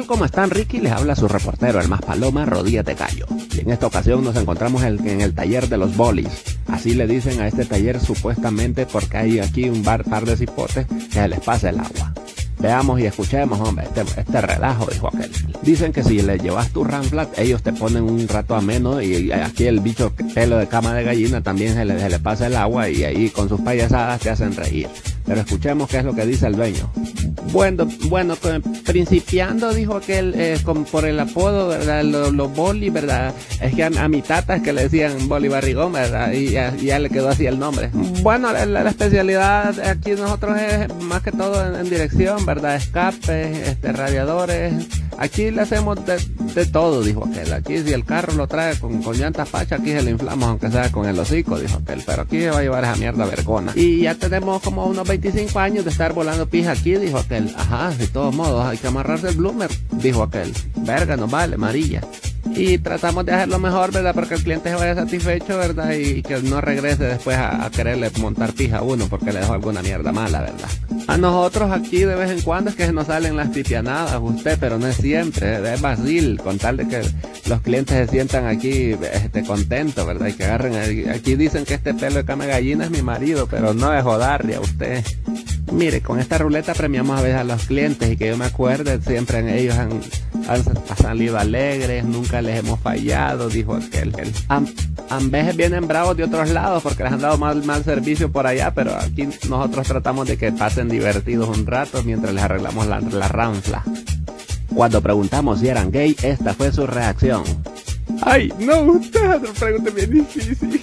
¿Cómo están? Ricky les habla su reportero, el más paloma, Rodillas de Gallo. Y en esta ocasión nos encontramos en el taller de los bolis. Así le dicen a este taller supuestamente porque hay aquí un par de cipotes que se les pasa el agua. Veamos y escuchemos, hombre, este relajo, dijo aquel. Dicen que si le llevas tu ranflat, ellos te ponen un rato ameno y aquí el bicho pelo de cama de gallina también se le pasa el agua y ahí con sus payasadas te hacen reír. Pero escuchemos qué es lo que dice el dueño. Bueno, principiando, dijo aquel, por el apodo, ¿verdad? Los boli, ¿verdad? Es que a mi tata es que le decían Boli Barrigón, ¿verdad? Y ya le quedó así el nombre. Bueno, la especialidad aquí nosotros es más que todo en dirección, ¿verdad? Escapes, radiadores. Aquí le hacemos de todo, dijo aquel. Aquí si el carro lo trae con llantas pachas, aquí se le inflamos, aunque sea con el hocico, dijo aquel. Pero aquí se va a llevar esa mierda vergona. Y ya tenemos como unos 25 años de estar volando pija aquí, dijo aquel. Ajá, de todos modos, hay que amarrarse el bloomer, dijo aquel. Verga, no vale, amarilla. Y tratamos de hacerlo mejor, ¿verdad? Porque el cliente se vaya satisfecho, ¿verdad? Y que no regrese después a quererle montar pija a uno porque le dejó alguna mierda mala, ¿verdad? A nosotros aquí de vez en cuando es que se nos salen las pipianadas, usted, pero no es siempre, es vacil, con tal de que los clientes se sientan aquí contentos, ¿verdad? Y que agarren, aquí dicen que este pelo de cama de gallina es mi marido, pero no es jodarle a usted. Mire, con esta ruleta premiamos a veces a los clientes y que yo me acuerde, siempre ellos han salido alegres, nunca les hemos fallado, dijo aquel. A veces vienen bravos de otros lados porque les han dado mal servicio por allá, pero aquí nosotros tratamos de que pasen divertidos un rato mientras les arreglamos la ranfla. Cuando preguntamos si eran gay, esta fue su reacción. Ay, no, usted no pregunte bien difícil.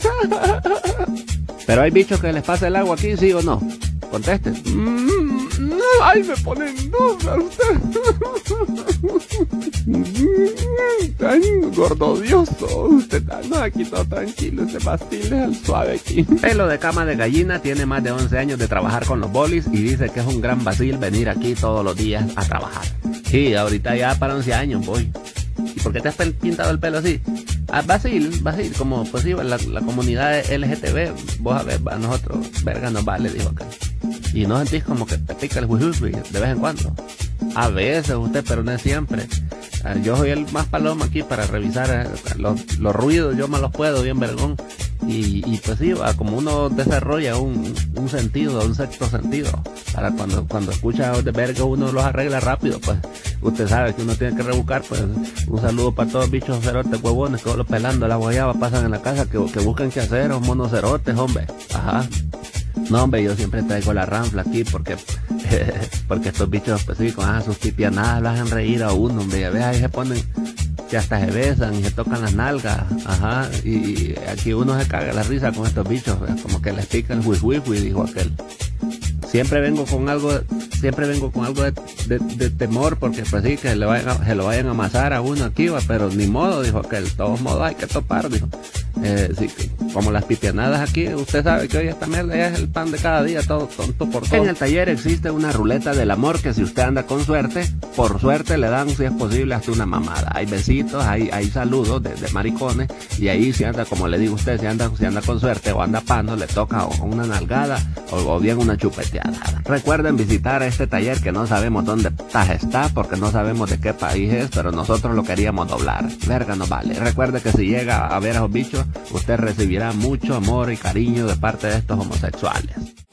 Pero hay bichos que les pasa el agua aquí, ¿sí o no? Contesten. Ay, me ponen duda usted. Tan gordodioso. Usted no, aquí todo tranquilo. Este pastil es al suave aquí. Pelo de cama de gallina tiene más de 11 años de trabajar con los bolis y dice que es un gran vacil venir aquí todos los días a trabajar. Sí, ahorita ya para 11 años voy. ¿Y por qué te has pintado el pelo así? Vacil, como pues sí, la comunidad LGTB, vos a ver, a nosotros, verga nos vale, dijo acá. Y no sentís como que te pica el huihui de vez en cuando. A veces usted, pero no es siempre. Yo soy el más paloma aquí para revisar los ruidos, yo me los puedo bien vergón. Y pues sí, como uno desarrolla un sentido, un sexto sentido, para cuando escucha de verga uno los arregla rápido, pues usted sabe que uno tiene que rebuscar, pues un saludo para todos los bichos cerotes huevones que los pelando la guayaba pasan en la casa, que buscan qué hacer, los monos cerotes, hombre. Ajá. No, hombre, yo siempre traigo la ranfla aquí porque estos bichos pues sí, con sus pipianadas lo hacen reír a uno, hombre, y a veces ahí se ponen que hasta se besan y se tocan las nalgas, ajá, y aquí uno se caga la risa con estos bichos, ¿verdad? Como que les pica el huihui, dijo aquel. Siempre vengo con algo de temor porque pues sí, que se lo vayan a amasar a uno aquí, ¿va? Pero ni modo, dijo aquel, de todos modos hay que topar, dijo. Sí, como las pipianadas aquí, usted sabe que hoy esta mierda ya es el pan de cada día, todo tonto por todo. En el taller existe una ruleta del amor que si usted anda con suerte, por suerte le dan, si es posible, hasta una mamada. Hay besitos, hay saludos de maricones, y ahí si anda, como le digo a usted, si anda con suerte o anda pano, le toca o una nalgada o bien una chupeteada. Recuerden visitar este taller que no sabemos dónde está porque no sabemos de qué país es, pero nosotros lo queríamos doblar. Verga no vale. Recuerde que si llega a ver a esos bichos, usted recibirá mucho amor y cariño de parte de estos homosexuales.